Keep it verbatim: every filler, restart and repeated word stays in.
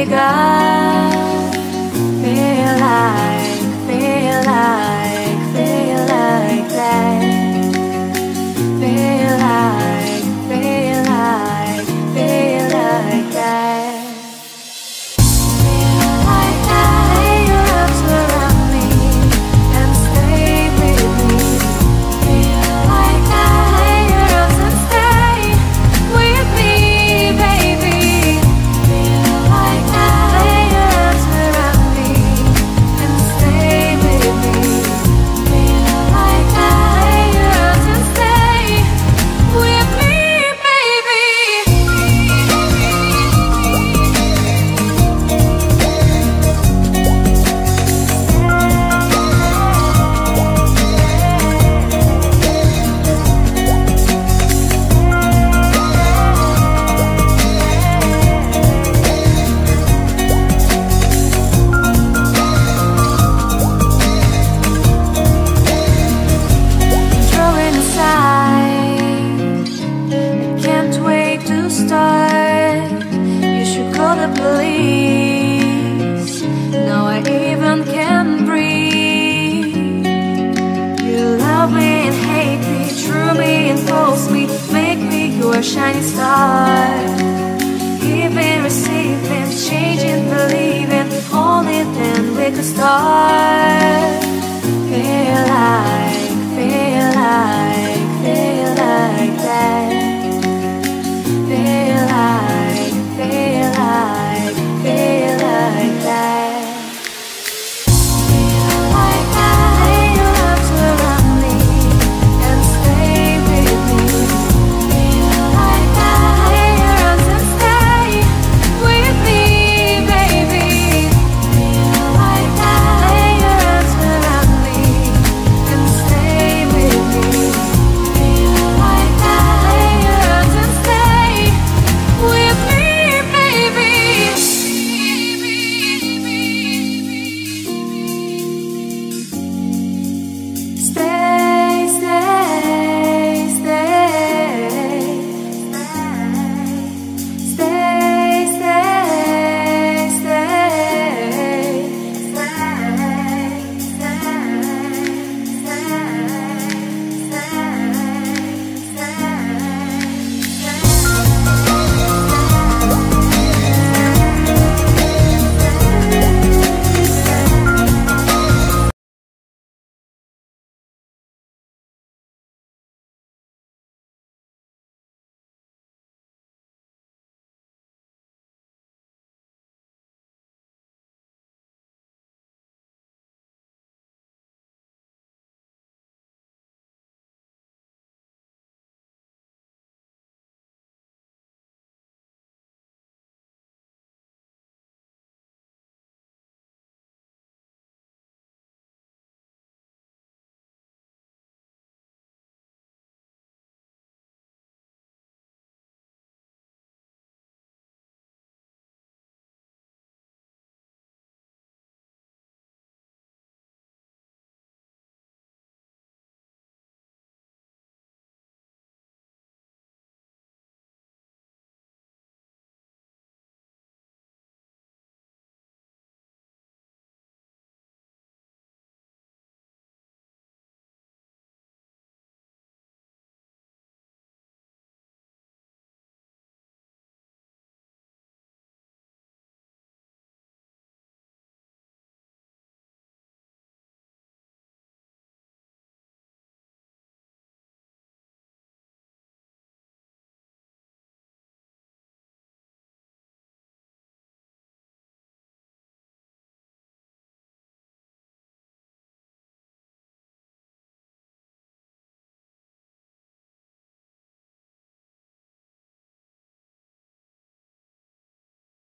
we got. Feel like, feel like, feel like that. Feel like, feel like, feel like that. Feel like that. Lay your arms around me and stay with me. Feel like that. Lay your arms and stay with me, baby. Feel like that. Lay your arms around me and stay with me. Feel like that. Lay your arms and stay with me, baby. Drawing aside, I can't wait to start. You should call the police. Now I even can breathe. You love me and hate me, true me and false me, make me your shining star. Giving, receiving, changing, believing, only then we could start.